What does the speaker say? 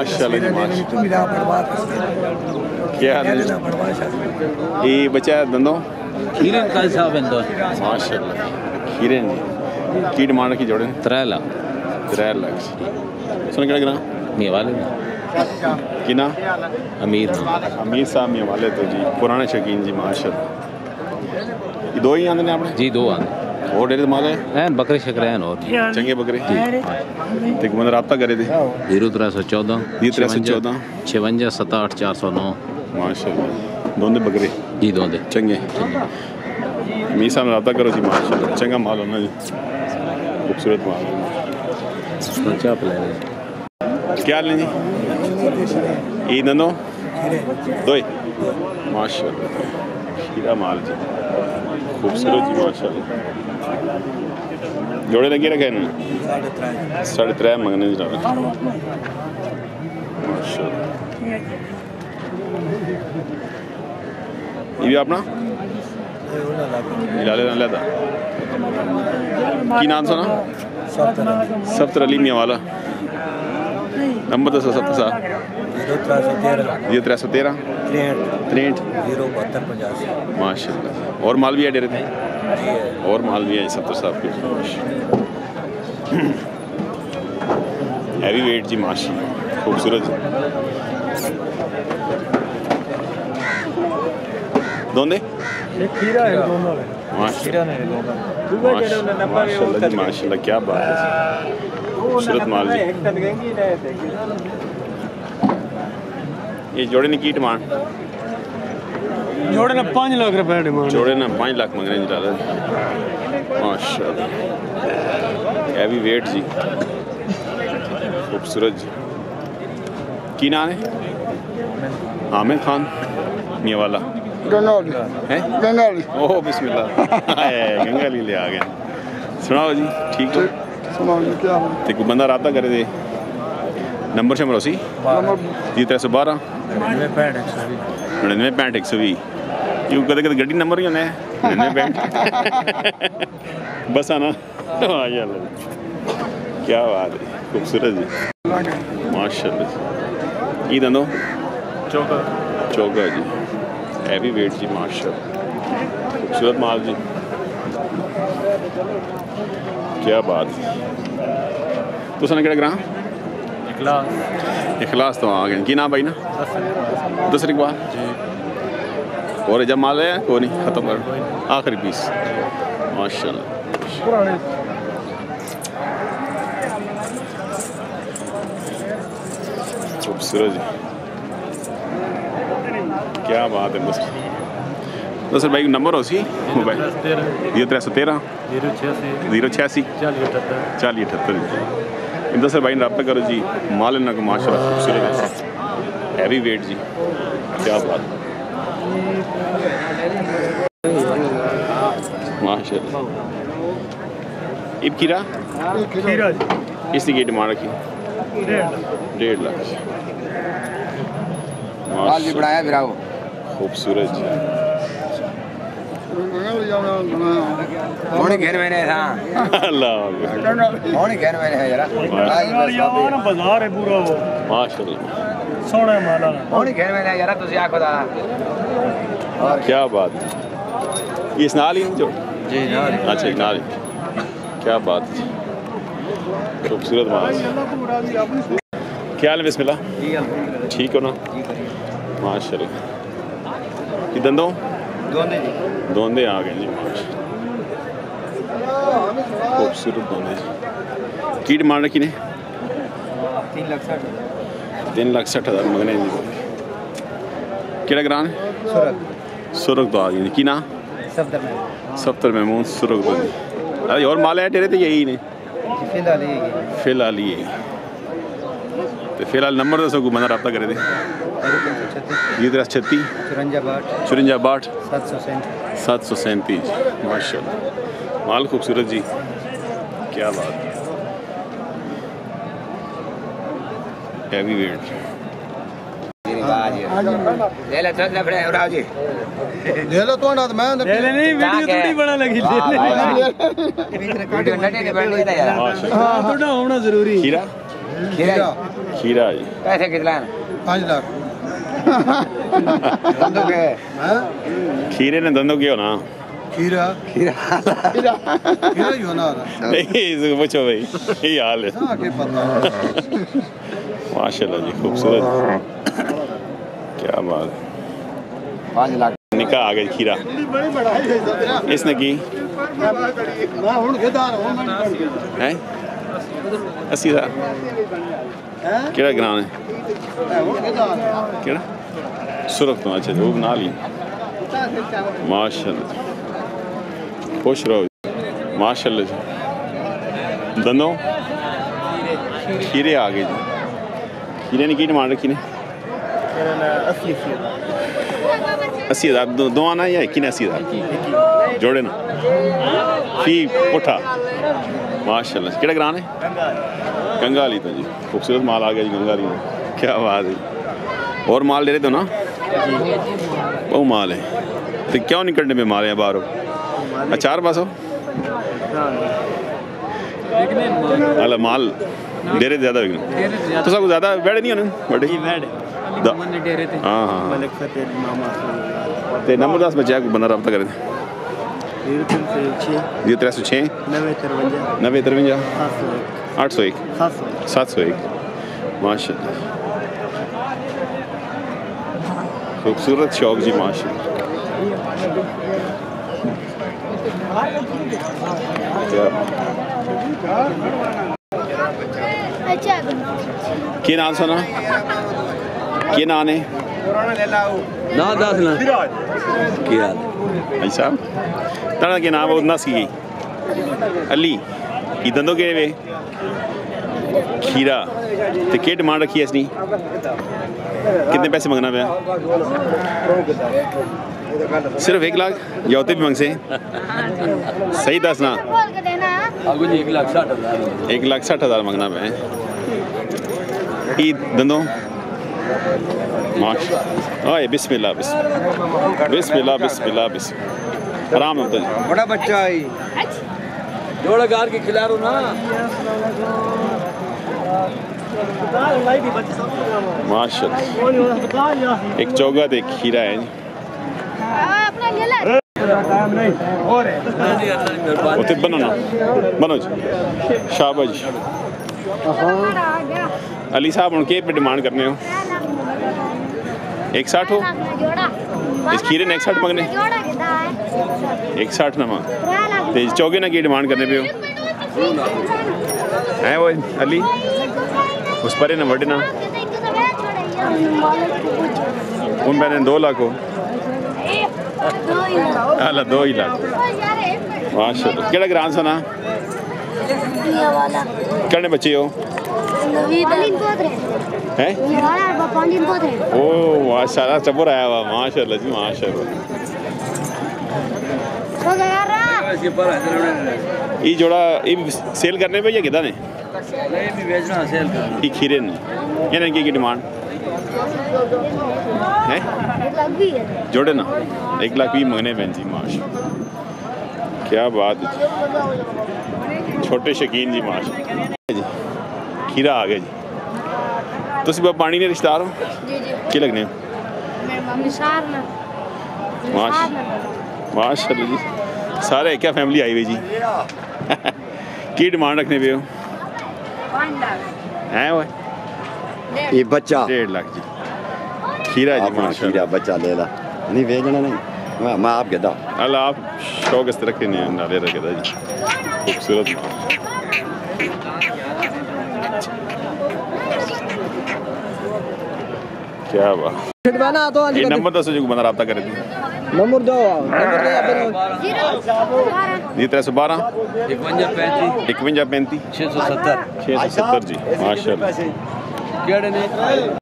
माशाल्लाह जी माशाल्लाह। क्या हाल है? ये बच्चा दंदों खीरन का हिसाब है तो माशाल्लाह खीरन की डिमांड की जोड़े 3 लाख 3 लाख सुन के लगना मियावाले कि ना अमीर साहब मियावाले तो जी पुराने शौकीन जी माशाल्लाह। ये दो ही आंदे ने आपने जी 2 आंदे और डेरे माल है हैं बकरे शकरे हैं और चंगे बकरे ते को राब्ता करे थे 0314 0314 56 67 409 माशाल्लाह दोनों बकरे जी दोंदे चंगे मी साहब राब्ता करो जी माशाल्लाह चंगा माल होना जी खूबसूरत माल चाप ले क्या हाल है जी ये दंदो दो माशाल्लाह हीरा माल जी खूबसूरत जी माशाल्लाह जोड़े लगे रखे ना 3.5 मंगने जी माशाल्लाह। ये भी अपना लाले ना लेता की नाम सुना सफ्तर अली मियांवाला नंबर दसो 7313 माशाल्लाह। और माल भी है डेरे पे और माल भी है सफ्तर साहब के हैवी वेट जी माशाल्लाह खूबसूरत दोंदे खीरा है दोनों में माशाल्लाह जी माशाल्लाह क्या बात है खूबसूरत माल जी। ये जोड़े ने की डिमांड जोड़े ना 5 लाख रुपए डिमांड जोड़े ना 5 लाख मंग रहे हैं जी माशाल्लाह हैवी वेट जी खूबसूरत जी। की नाम है आमिर खान मियांवाला है गंगाली ओह बिस्मिल्लाह गंगाली ले आ गया सुनाओ जी ठीक हो ते को बंदा राब्ता करे दे नंबर शंबर उसी जी 312 99 65 120 यू कदे कदे गड्डी नंबर ही होना है 99 बस आना माशाल्लाह क्या बात है खूबसूरत जी माशाल्लाह जी। दंदो चौका जी हैवी वेट जी माशाल्लाह खूबसूरत माल जी क्या बात है। तो सन केड़ा ग्रां इखलास तो आ गए की नाम भाई ना दूसरी बात और जब माल है कोई नहीं ख़त्म कर आखिरी पीस माशाल्लाह खूबसूरत जी क्या बात है तो सर भाई नंबर हो सी मोबाइल 0313 086 4078 इधर सर भाई रब्ता करो जी माल इन्ना को माशाल्लाह खूबसूरत है हैवी वेट जी क्या बात माशाल्लाह। इब खीरा इसकी की डिमांड रखी 1.5 लाख माल जी बनाया फिर आओ खूबसूरत जी होने घर में नहीं था अल्लाह होने घर में है जरा बाजार है पूरा वो माशाल्लाह सोना माला होने घर में नहीं जरा तुझे आखो दा और क्या बात है ये इस नाल ही जो जी नाल अच्छा नाल क्या बात है खूबसूरत माल क्या हाल है बिस्मिल्लाह ठीक हो ना माशाल्लाह। ये दंदों दोंदे आ गए जी खूबसूरत दोंदे जी की डिमांड रखी ने 3,60,000 मंगने जी केड़ा ग्रां है सुरग तो आ गई की ना सफ्तर महमूद सुरग तो अरे और माल है तेरे तो यही ने फिलहाल ही तो फिलहाल नंबर दसो को बंदा रब्ता करे दे 36 54 737 माशाल्लाह माल खूबसूरत जी क्या बात हैवी वेट ले ले चल ले बड़े उड़ा जी ले लो तो ना मैं ले ले नहीं वीडियो थोड़ी बड़ा लगी वीडियो नटे ने बन गई था यार हां थोड़ा होना जरूरी खीरा खीरा खीरा जी पैसे कितना 5 लाख दंदों के खीरे ने धंधो किया ना खीरा खीरा खीरा ही होना नहीं इसको पूछो भाई यही हाल है हाँ के पता माशाल्लाह जी खूबसूरत क्या बात 5 लाख निकाह आ गया खीरा इसने की है 80,000 केड़ा ग्राम है केड़ा सुरख तो अच्छा वो बना ली माशाल्लाह खुश रहो माशाल्लाह जी दंदो खीरे आ गए जी खीरे ने की डिमांड रखी ने 80,000 दो आना या एक ही 80,000 जोड़े ना फी पुठा माशाल्लाह केड़ा ग्राम है गंगाली तो जी खूबसूरत माल आ गया जी गंगाली में क्या बात है और माल ले रहे तो ना बहुत माल है तो क्यों नहीं करने में माल है बाहर अचार पासो अल माल डेरे ज़्यादा बिकने तो सब ज़्यादा बैठे नहीं होने बड़े हाँ हाँ तो नंबर 10 बच्चा को बंदा रब्ता करे 0306 9053 801 701 माशाल्लाह खूबसूरत शौक जी माशाल्लाह क्या नाम सुना क्या नाम है ना दास ना क्या भाई साहब तारा के नाम है उतना सी अली ये दंदों के वे खीरा तो क्या डिमांड रखी है इसने कितने पैसे मंगना पाया सिर्फ 1 लाख या होते भी मंग से सही दस ना 1,60,000 मंगना पाया ई दंदों माशाल्लाह ओए बिस्मिल्लाह बिस्मिल्लाह बिस्मिल्लाह बिस्मिल्लाह आराम होता है बड़ा बच्चा है जोड़ा गार के खिला रो ना माशाल्लाह एक चौगा एक खीरा है उते बनो ना बनो जी शाबाश जी अली साहब हूँ के पे डिमांड करने हो 160 हो इस खीरे ने 160 मंगने 160 ना मांग ते चौगे ना की डिमांड करने पे हो है वो अली उस पर ना वडना उन मैंने 2 लाख हो अल्लाह 2 ही लाख माशाल्लाह केड़ा ग्राम सुना करने बच्चे हो हैं ओ माशाल्लाह चबुर आया हुआ माशाल्लाह जी माशाल्लाह ये जोड़ा ये सेल करने पे या किदा ने भी बेचना सेल करना ये खीरे ने यानी की डिमांड है जोड़े ना 1 लाख भी मंगने बहन जी माशाल्लाह क्या बात है छोटे शकीन जी माशाल्लाह जी खीरा आ गया जी तुसी बाप पानी ने रिश्तेदार हो जी जी की लगने हो माशाल्लाह जी सारे क्या फैमिली आई हुई जी की डिमांड रखने पे हो 5 लाख हैं वो ये बच्चा 1.5 लाख जी खीरा जी माशाल्लाह बच्चा ले ला नहीं भेजना नहीं मैं आप कहता अल्लाह आप शौक इस तरह के नहीं नाले रखेदा जी खूबसूरत क्या बात ये नंबर 10 जो बंदा रब्ता करे थे नंबर दो नंबर 0312 51 35 670 जी माशाल्लाह